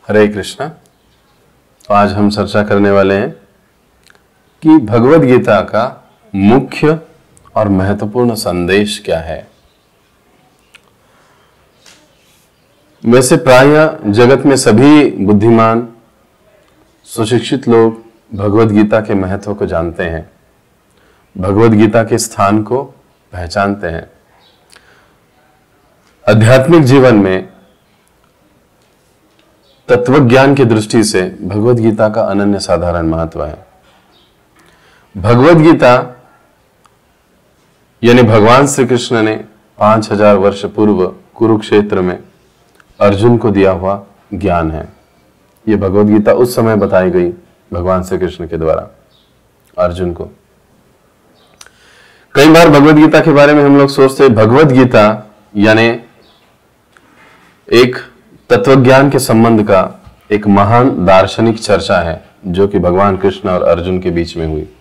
हरे कृष्णा। तो आज हम चर्चा करने वाले हैं कि भगवद गीता का मुख्य और महत्वपूर्ण संदेश क्या है। वैसे प्रायः जगत में सभी बुद्धिमान सुशिक्षित लोग भगवद गीता के महत्व को जानते हैं, भगवद गीता के स्थान को पहचानते हैं। आध्यात्मिक जीवन में तत्वज्ञान की दृष्टि से भगवद गीता का अनन्य साधारण महत्व है। भगवद गीता यानी भगवान श्री कृष्ण ने 5000 वर्ष पूर्व कुरुक्षेत्र में अर्जुन को दिया हुआ ज्ञान है। यह भगवद गीता उस समय बताई गई भगवान श्री कृष्ण के द्वारा अर्जुन को। कई बार भगवद गीता के बारे में हम लोग सोचते हैं भगवद गीता यानी एक तत्वज्ञान के संबंध का एक महान दार्शनिक चर्चा है जो कि भगवान कृष्ण और अर्जुन के बीच में हुई।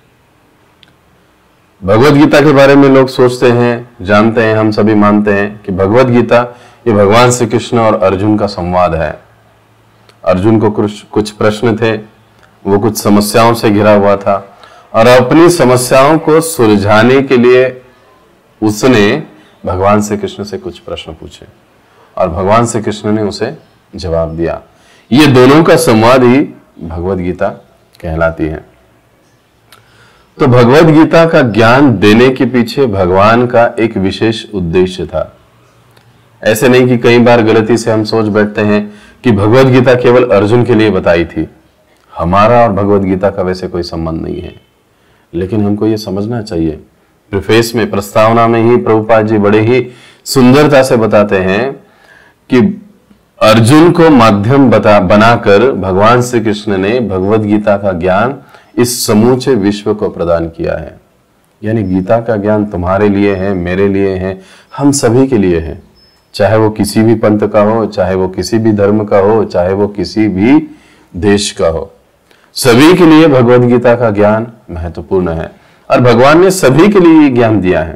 भगवद गीता के बारे में लोग सोचते हैं, जानते हैं, हम सभी मानते हैं कि भगवद गीता ये भगवान श्री कृष्ण और अर्जुन का संवाद है। अर्जुन को कुछ प्रश्न थे, वो कुछ समस्याओं से घिरा हुआ था और अपनी समस्याओं को सुलझाने के लिए उसने भगवान श्री कृष्ण से कुछ प्रश्न पूछे और भगवान श्री कृष्ण ने उसे जवाब दिया। ये दोनों का संवाद ही भगवद गीता कहलाती है। तो भगवद गीता का ज्ञान देने के पीछे भगवान का एक विशेष उद्देश्य था। ऐसे नहीं कि कई बार गलती से हम सोच बैठते हैं कि भगवद गीता केवल अर्जुन के लिए बताई थी। हमारा और भगवद गीता का वैसे कोई संबंध नहीं है, लेकिन हमको ये समझना चाहिए। प्रीफेस में, प्रस्तावना में ही प्रभुपाद जी बड़े ही सुंदरता से बताते हैं कि अर्जुन को माध्यम बनाकर भगवान श्री कृष्ण ने भगवद गीता का ज्ञान इस समूचे विश्व को प्रदान किया है। यानी गीता का ज्ञान तुम्हारे लिए है, मेरे लिए है, हम सभी के लिए है। चाहे वो किसी भी पंथ का हो, चाहे वो किसी भी धर्म का हो, चाहे वो किसी भी देश का हो, सभी के लिए भगवद गीता का ज्ञान महत्वपूर्ण है और भगवान ने सभी के लिए ज्ञान दिया है।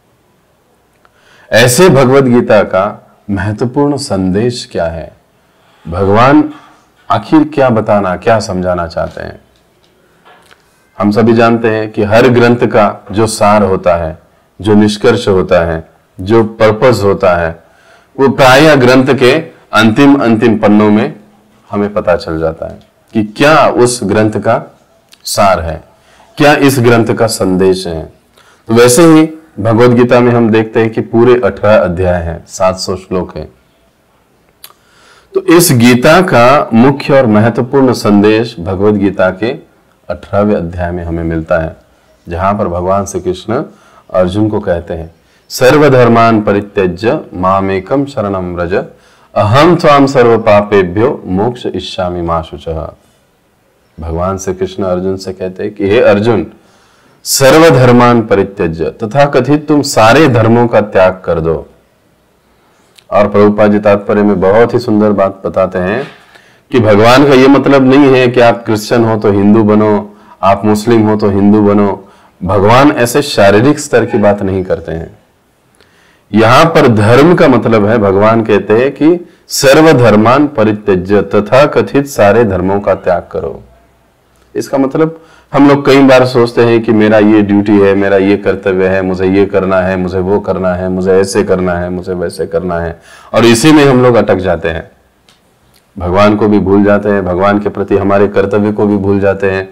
ऐसे भगवद गीता का महत्वपूर्ण संदेश क्या है? भगवान आखिर क्या बताना, क्या समझाना चाहते हैं? हम सभी जानते हैं कि हर ग्रंथ का जो सार होता है, जो निष्कर्ष होता है, जो पर्पस होता है, वो प्रायः ग्रंथ के अंतिम पन्नों में हमें पता चल जाता है कि क्या उस ग्रंथ का सार है, क्या इस ग्रंथ का संदेश है। तो वैसे ही भगवद गीता में हम देखते हैं कि पूरे 18 अध्याय हैं, 700 श्लोक हैं। तो इस गीता का मुख्य और महत्वपूर्ण संदेश भगवद गीता के 18वें अध्याय में हमें मिलता है, जहां पर भगवान श्री कृष्ण अर्जुन को कहते हैं, सर्वधर्मान परित्यज्य मामेकम शरणम व्रज अहम त्वाम सर्व पापेभ्यो मोक्ष इष्यामि मा शुचः। भगवान श्री कृष्ण अर्जुन से कहते हैं कि हे अर्जुन, सर्वधर्मान परित्यज्य, तथा कथित तुम सारे धर्मों का त्याग कर दो। और प्रभुपाद जी तात्पर्य में बहुत ही सुंदर बात बताते हैं कि भगवान का यह मतलब नहीं है कि आप क्रिश्चियन हो तो हिंदू बनो, आप मुस्लिम हो तो हिंदू बनो। भगवान ऐसे शारीरिक स्तर की बात नहीं करते हैं। यहां पर धर्म का मतलब है, भगवान कहते हैं कि सर्वधर्मान परित्यज्य, तथा कथित सारे धर्मों का त्याग करो। इसका मतलब हम लोग कई बार सोचते हैं कि मेरा ये ड्यूटी है, मेरा ये कर्तव्य है, मुझे ये करना है, मुझे वो करना है, मुझे ऐसे करना है, मुझे वैसे करना है, और इसी में हम लोग अटक जाते हैं। भगवान को भी भूल जाते हैं, भगवान के प्रति हमारे कर्तव्य को भी भूल जाते हैं।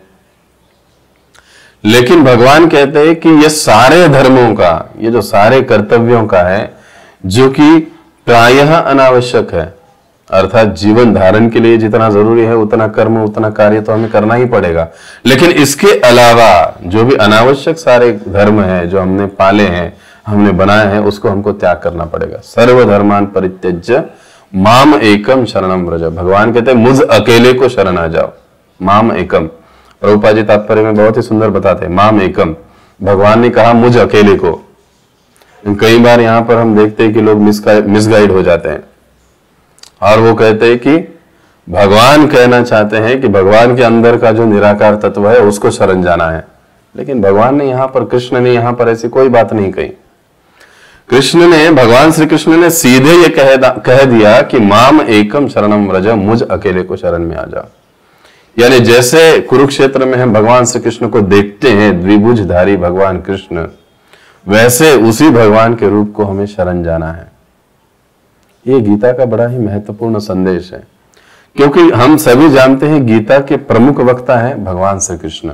लेकिन भगवान कहते हैं कि ये सारे धर्मों का, ये जो सारे कर्तव्यों का है, जो कि प्रायः अनावश्यक है, अर्थात जीवन धारण के लिए जितना जरूरी है उतना कर्म, उतना कार्य तो हमें करना ही पड़ेगा। लेकिन इसके अलावा जो भी अनावश्यक सारे धर्म है, जो हमने पाले हैं, हमने बनाए हैं, उसको हमको त्याग करना पड़ेगा। सर्वधर्मान परित्यज्य माम एकम शरणम व्रज। भगवान कहते हैं मुझ अकेले को शरण आ जाओ। माम एकम, प्रभुपाद जी तात्पर्य में बहुत ही सुंदर बताते हैं, माम एकम, भगवान ने कहा मुझ अकेले को। कई बार यहां पर हम देखते हैं कि लोग मिसगाइड हो जाते हैं और वो कहते हैं कि भगवान कहना चाहते हैं कि भगवान के अंदर का जो निराकार तत्व है उसको शरण जाना है। लेकिन भगवान ने यहां पर, कृष्ण ने यहां पर ऐसी कोई बात नहीं कही। कृष्ण ने, भगवान श्री कृष्ण ने सीधे ये कह दिया कि माम एकम शरणम व्रज, मुझ अकेले को शरण में आ जाओ। यानी जैसे कुरुक्षेत्र में हम भगवान श्री कृष्ण को देखते हैं द्विभुजधारी भगवान कृष्ण, वैसे उसी भगवान के रूप को हमें शरण जाना है। ये गीता का बड़ा ही महत्वपूर्ण संदेश है, क्योंकि हम सभी जानते हैं गीता के प्रमुख वक्ता है भगवान श्री कृष्ण,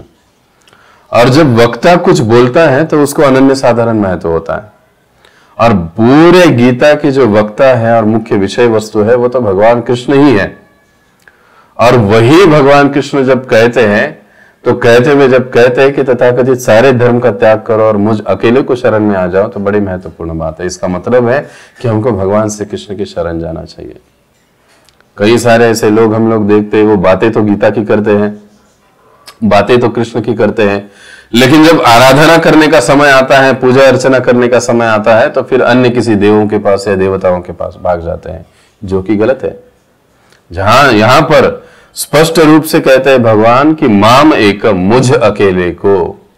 और जब वक्ता कुछ बोलता है तो उसको अनन्य साधारण महत्व होता है। और पूरे गीता के जो वक्ता है और मुख्य विषय वस्तु है वो तो भगवान कृष्ण ही है। और वही भगवान कृष्ण जब कहते हैं तो कहते हुए जब कहते हैं कि तथाकथित सारे धर्म का त्याग करो और मुझ अकेले को शरण में आ जाओ, तो बड़ी महत्वपूर्ण बात है। इसका मतलब है कि हमको भगवान श्री कृष्ण की शरण जाना चाहिए। कई सारे ऐसे लोग हम लोग देखते हैं, वो बातें तो गीता की करते हैं, बातें तो कृष्ण की करते हैं, लेकिन जब आराधना करने का समय आता है, पूजा अर्चना करने का समय आता है, तो फिर अन्य किसी देवों के पास या देवताओं के पास भाग जाते हैं, जो कि गलत है। जहां यहां पर स्पष्ट रूप से कहते हैं भगवान कि माम एकम, मुझ अकेले को,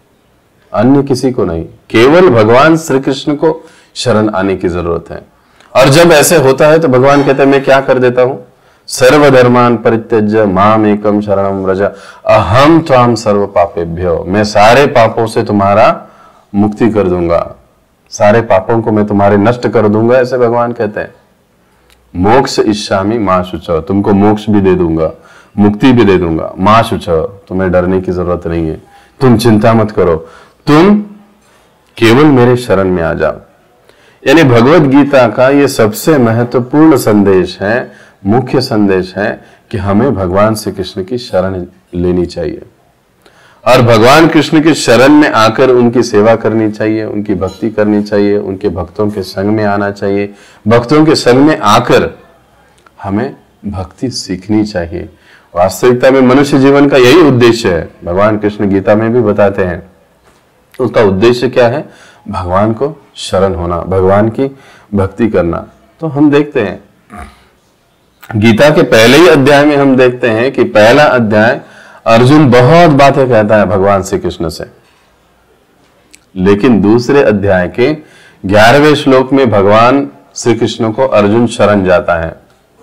अन्य किसी को नहीं, केवल भगवान श्री कृष्ण को शरण आने की जरूरत है। और जब ऐसे होता है तो भगवान कहते हैं मैं क्या कर देता हूं, सर्वधर्मान परित्यज्य माम एकम शरणम व्रज अहम त्वाम सर्व पापेभ्यो, मैं सारे पापों से तुम्हारा मुक्ति कर दूंगा, सारे पापों को मैं तुम्हारे नष्ट कर दूंगा, ऐसे भगवान कहते हैं। मोक्ष इच्छामि मां शुचौ, तुमको मोक्ष भी दे दूंगा, मुक्ति भी दे दूंगा। मां शुचौ, तुम्हें डरने की जरूरत नहीं है, तुम चिंता मत करो, तुम केवल मेरे शरण में आ जाओ। यानी भगवत गीता का ये सबसे महत्वपूर्ण संदेश है, मुख्य संदेश है कि हमें भगवान श्री कृष्ण की शरण लेनी चाहिए और भगवान कृष्ण की शरण में आकर उनकी सेवा करनी चाहिए, उनकी भक्ति करनी चाहिए, उनके भक्तों के संग में आना चाहिए। भक्तों के संग में आकर हमें भक्ति सीखनी चाहिए। वास्तविकता में मनुष्य जीवन का यही उद्देश्य है, भगवान कृष्ण गीता में भी बताते हैं। उसका उद्देश्य क्या है? भगवान को शरण होना, भगवान की भक्ति करना। तो हम देखते हैं गीता के पहले ही अध्याय में हम देखते हैं कि पहला अध्याय अर्जुन बहुत बातें कहता है भगवान श्री कृष्ण से, लेकिन दूसरे अध्याय के 11वें श्लोक में भगवान श्री कृष्ण को अर्जुन शरण जाता है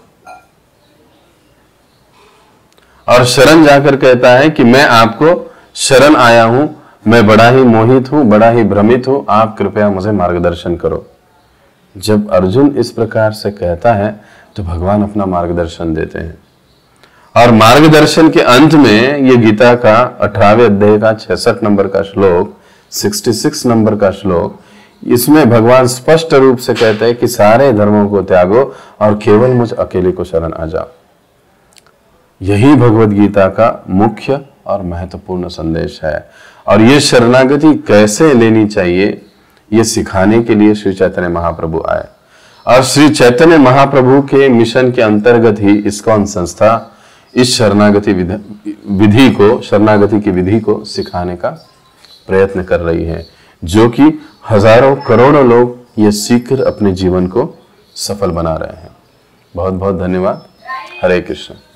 और शरण जाकर कहता है कि मैं आपको शरण आया हूं, मैं बड़ा ही मोहित हूं, बड़ा ही भ्रमित हूं, आप कृपया मुझे मार्गदर्शन करो। जब अर्जुन इस प्रकार से कहता है तो भगवान अपना मार्गदर्शन देते हैं और मार्गदर्शन के अंत में ये गीता का 18वें अध्याय का 66 नंबर का श्लोक, 66 नंबर का श्लोक, इसमें भगवान स्पष्ट रूप से कहते हैं कि सारे धर्मों को त्यागो और केवल मुझ अकेले को शरण आ जाओ। यही भगवत गीता का मुख्य और महत्वपूर्ण संदेश है और ये शरणागति कैसे लेनी चाहिए ये सिखाने के लिए श्री चैतन्य महाप्रभु आए और श्री चैतन्य महाप्रभु के मिशन के अंतर्गत ही इस्कॉन संस्था इस शरणागति की विधि को सिखाने का प्रयत्न कर रही है, जो कि हजारों करोड़ों लोग ये सीखकर अपने जीवन को सफल बना रहे हैं। बहुत बहुत धन्यवाद। हरे कृष्ण।